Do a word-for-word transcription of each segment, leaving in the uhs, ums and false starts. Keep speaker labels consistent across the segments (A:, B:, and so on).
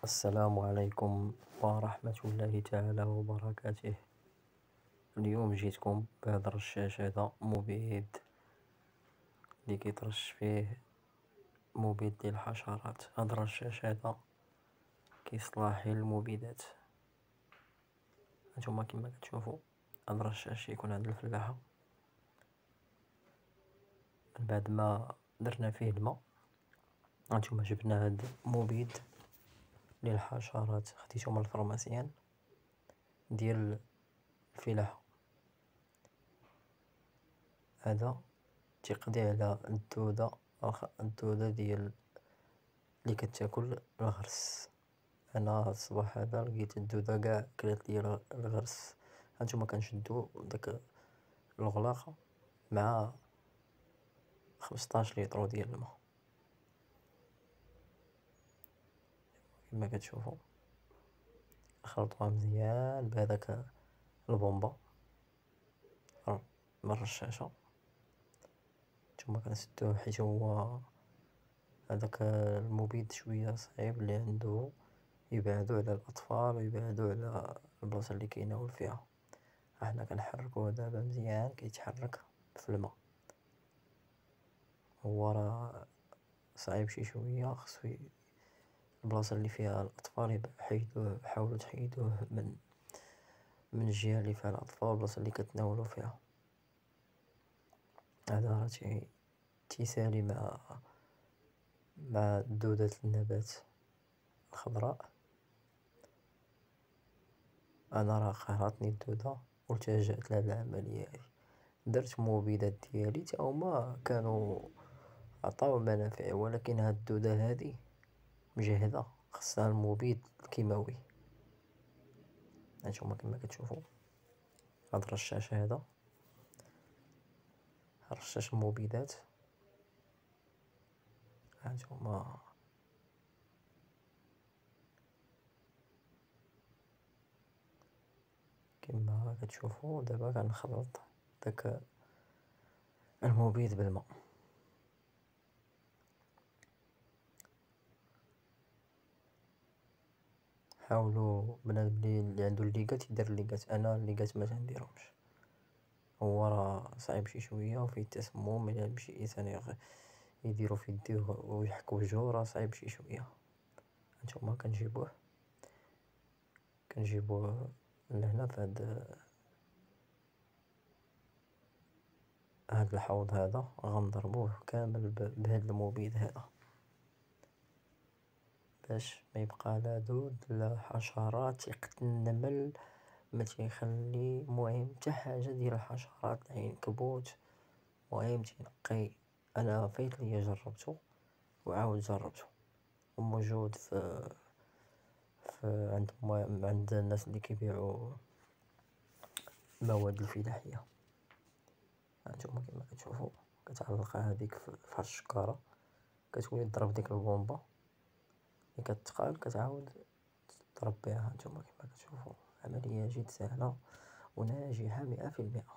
A: السلام عليكم ورحمة الله تعالى وبركاته. اليوم جيتكم بهذا الرشاش هذا مبيد اللي كيترش فيه مبيد ديال الحشرات. هذا الرشاش هذا كيصلح للمبيدات. هانتوما كما كتشوفوا هذا الرشاش يكون عند الفلاحة. من بعد ما درنا فيه الماء هانتوما جبنا هاد مبيد للحشرات، خديتو من الفرماسيان ديال الفلاحة. هذا تيقضي على الدودة الدودة ديال اللي كتاكل الغرس. انا هاد الصباح هذا لقيت الدودة كاع كلات ليا الغرس. هانتوما كنشدو داك الغلاق مع خمسطاش لتر ديال الماء كما كتشوفوا، نخلطوها مزيان بهذاك البومبا من الرشاشة. نتوما كنسدوه حيت هو هذاك المبيد شويه صعيب اللي عنده يبعدو على الاطفال ويبعدو على البلاصه اللي كيناول فيها. احنا كنحركوه دابا مزيان كيتحرك في الماء. هو راه صعيب شي شويه، خصو البلاصه اللي فيها الاطفال حيدوه، حاولوا تحيدوه من من الجهه اللي فيها الاطفال، البلاصه اللي كتناولوا فيها. هذا راه تي تيسالي مع مع دودة النبات الخضراء. انا راه قهرتني الدودة والتجأت لهاد العملية هادي. درت مبيدات ديالي تا هما كانوا عطاو منافع، ولكن هاد الدودة هادي مجهدة، خصها المبيد الكيماوي. هانتوما كما كتشوفوا هاد الرشاش هذا رشاش المبيدات. هانتوما كما كتشوفوا دابا كنخلط داك المبيد بالماء. حاولوا بنادم اللي عنده الليقات يدير الليقات، انا الليقات ما تنديرهمش. هو راه صعيب شي شويه وفيه التسمم، الا مشي انسان يديرو في يديه ويحك وجهو راه صعيب شي شويه. هانتوما كنجيبوه كنجيبوه لهنا في هاد هاد الحوض هذا، غنضربوه كامل بهاد المبيد هذا باش ما يبقى لا دود لا حشرات يقتل النمل، ما تيخلي المهم حتى حاجه ديال الحشرات العنكبوت. المهم تينقي. انا فايت ليا جربته وعاود جربته، وموجود في في عند عند الناس اللي كيبيعوا المواد الفلاحيه. هانتوما كما كتشوفوا كتعلقها هذيك في هاد الشكاره، كتولي تضرب ديك البومبا اللي كتقال كتعاود تضرب بها. هانتوما كما كتشوفوا عمليه جد سهله وناجحه مئة في المئة.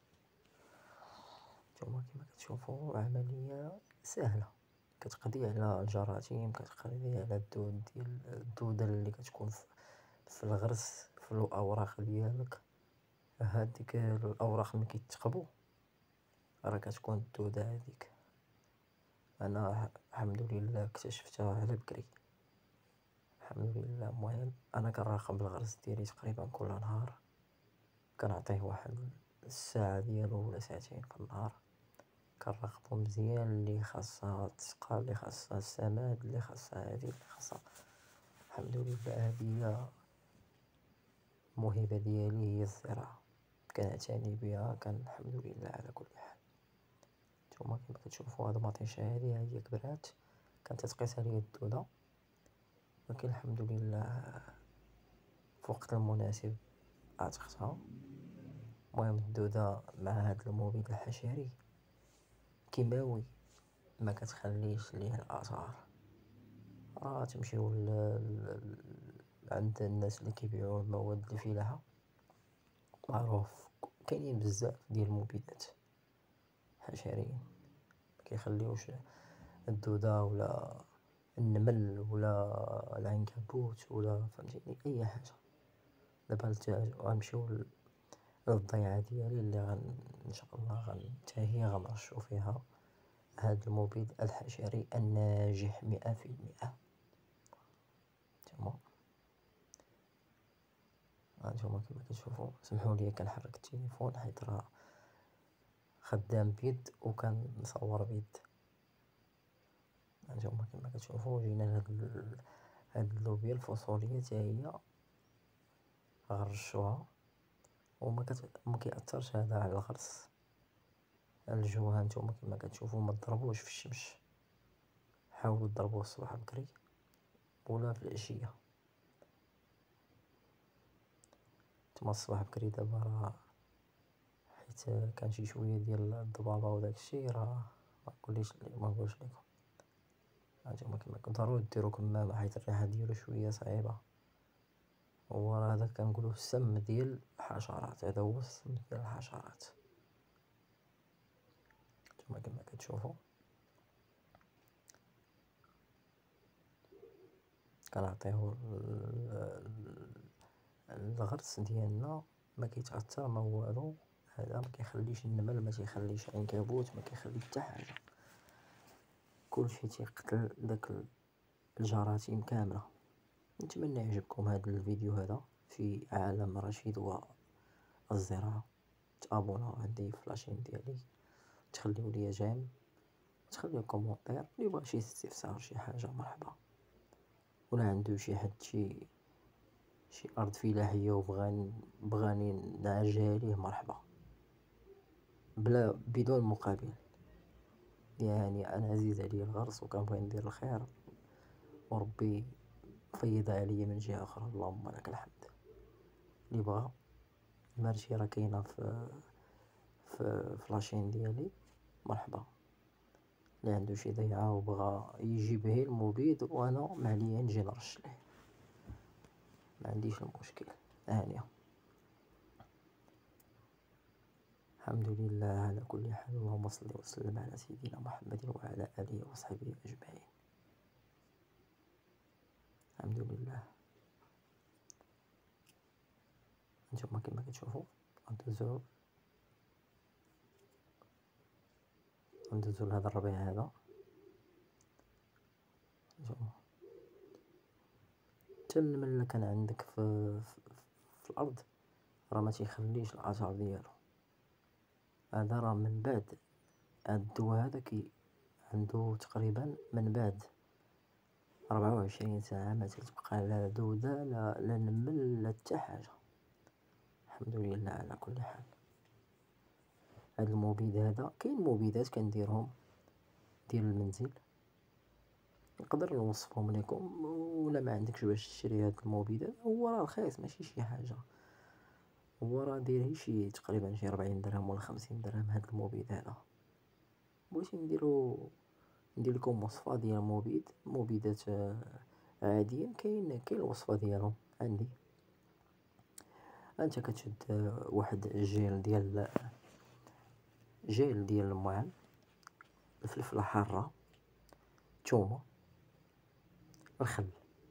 A: نتوما كما كتشوفوا عمليه سهله كتقضي على الجراثيم، كتقضي على الدود ديال الدوده اللي كتكون في, في الغرس في الاوراق ديالك. هاديك الاوراق ملي كيتثقبوا راه كتكون الدوده هذيك. انا الحمد لله اكتشفتها على بكري الحمد لله. المهم انا كنراقب الغرس ديالي تقريبا كل نهار، كنعطيه واحد الساعه ديالو ولا ساعتين في النهار، كنراقبو مزيان اللي خاصها تسقى، اللي خاصها السماد، اللي خاصها هادي، اللي خاصها. الحمد لله هادي هي الموهبه ديالي، هي الزراعه، كنعتني بها، كان الحمد لله على كل حال. نتوما كما كتشوفوا هاد المطيشه هادي ها هي كبرات، كانت تقيسها ليا الدوده، ولكن الحمد لله في الوقت المناسب عتقتها. المهم الدودة مع هاد المبيد الحشري كيماوي ما كتخليش ليه الآثار. راه تمشيو ل... ل... عند الناس اللي كيبيعوا المواد الفلاحة، معروف كاينين بزاف ديال المبيدات حشريين ما كيخليوش الدودة ولا النمل ولا العنكبوت ولا فهمتيني أي حاجة. دابا غنمشيو للضيعة ديالي اللي غن إن شاء الله غن حتى هي غنرشو فيها هاد المبيد الحشري الناجح مئة في المئة. تمام. هانتوما كما كتشوفو، سمحولي كنحرك التليفون حيت راه خدام بيد وكنصور بيد. هانتوما كما كتشوفو جينا لهاد هاد اللوبيا الفصولية حتى هي غنرشوها وما كت... ما كيأثرش هذا على الغرس. الجو هانتوما كما كتشوفو ما تضربوش في الشمس، حاولوا تضربوه الصباح بكري ولا في العشية. نتوما الصباح بكري دابا راه حيت كان شي شويه ديال الضبابه وداك الشيء راه ما نقوليش ما نقولش لكم. هانتوما كما كنت ضروري ديرو كمامه حيت الريحه ديالو شويه صعيبه. هو راه هذا كنقولوه السم ديال الحشرات، هذا هو السم ديال الحشرات. نتوما كما كتشوفوا كنعطيو الغرس ديالنا ما كيتاثر ما والو. هذا ما كيخليش النمل، ما كيخليش عنكبوت، ما كيخلي حتى حاجه، كلشي تيقتل داك الجراثيم كامله. نتمنى يعجبكم هذا الفيديو هذا في عالم رشيد والزراعه. تابوناو عندي في لاشين ديالي، تخليو لي جيم، تخليو كومونتير. اللي بغى شي استفسار شي حاجه مرحبا، ولا عنده شي حد شي شي ارض فلاحيه وبغاني بغاني نعجها ليه مرحبا، بلا بدون مقابل. يعني انا عزيز عليا الغرس وكنبغي ندير الخير، وربي فيض عليا من جهه اخرى. اللهم لك الحمد. اللي بغى المرشي راه كاينه في في فلاشين ديالي مرحبا. اللي عنده شي ضيعه وبغى يجيب غير المبيد وانا ما عليا نجي نرش ليه، ما عنديش المشكل. هانيه الحمد لله على كل حال. اللهم صل وسلم على سيدنا محمد وعلى اله وصحبه اجمعين. الحمد لله. نتوما كما كتشوفوا ندوزو ندوزو لهذا الربيع هذا. نتوما حتى النمل اللي كان عندك في, في, في الارض راه ما تيخليش الاثار ديالو. هذا راه من بعد هاد الدواء هذا كي عنده تقريبا من بعد أربعة وعشرين ساعة ما تتبقى لا دودة لا, لا نمل لا حتى حاجة. الحمد لله على كل حال. هاد المبيد هذا كاين مبيدات كنديرهم ديال المنزل نقدر نوصفهم لكم، ولا ما عندكش باش تشري هاد المبيدات هو راه رخيص ماشي شي حاجة. هو راه داير شي تقريبا شي ربعين درهم ولا خمسين درهم هاد المبيد هذا. بغيتي نديرو ندير لكم وصفة ديال مبيد مبيدات عاديين، كاين كاين الوصفة ديالهم عندي. انت كتشد واحد الجيل ديال جيل ديال المعان، الفلفله حاره، الثومه، الخل،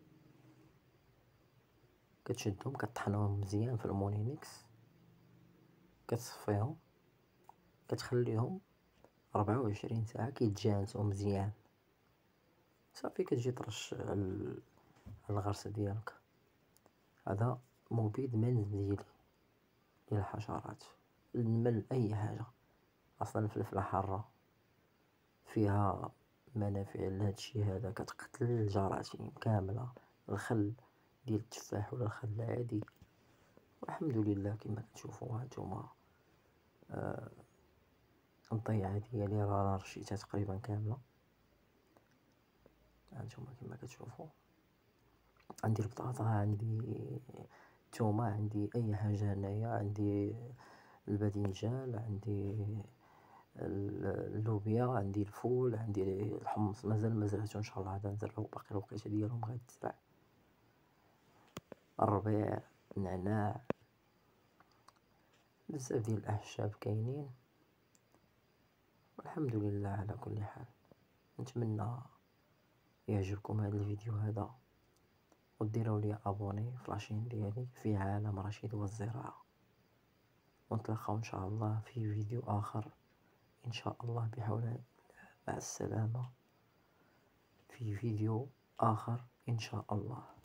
A: كتشدهم كطحنهم مزيان في المونيميكس، كتصفيهم كتخليهم أربعة وعشرين ساعه كيتجانسوا مزيان صافي. كتجي ترش الغرس ديالك. هذا مبيد منزلي ديال الحشرات، النمل اي حاجه. اصلا الفلفله حاره فيها منافع لهذا الشيء هذا، كتقتل الجراثيم كامله. الخل ديال التفاح ولا الخل العادي. والحمد لله كما كتشوفوا هانتوما آه الضيعه ديالي راه رشيتها تقريبا كامله. هانتوما كما كتشوفوا عندي البطاطا، عندي الثومه، عندي اي حاجه هنايا، عندي الباذنجان، عندي اللوبيا، عندي الفول، عندي الحمص مازال ما زرعتو ان شاء الله. هذا نزرعو باقي الوقيته ديالهم غادي تزرع. الربيع، النعناع، بزاف ديال الاعشاب كاينين. والحمد لله على كل حال. نتمنى يعجبكم هذا الفيديو هذا وديروا لي ابوني في لاشين ديالي في عالم رشيد والزراعة، ونتلاقاو ان شاء الله في فيديو اخر ان شاء الله بحول الله. مع السلامة في فيديو اخر ان شاء الله.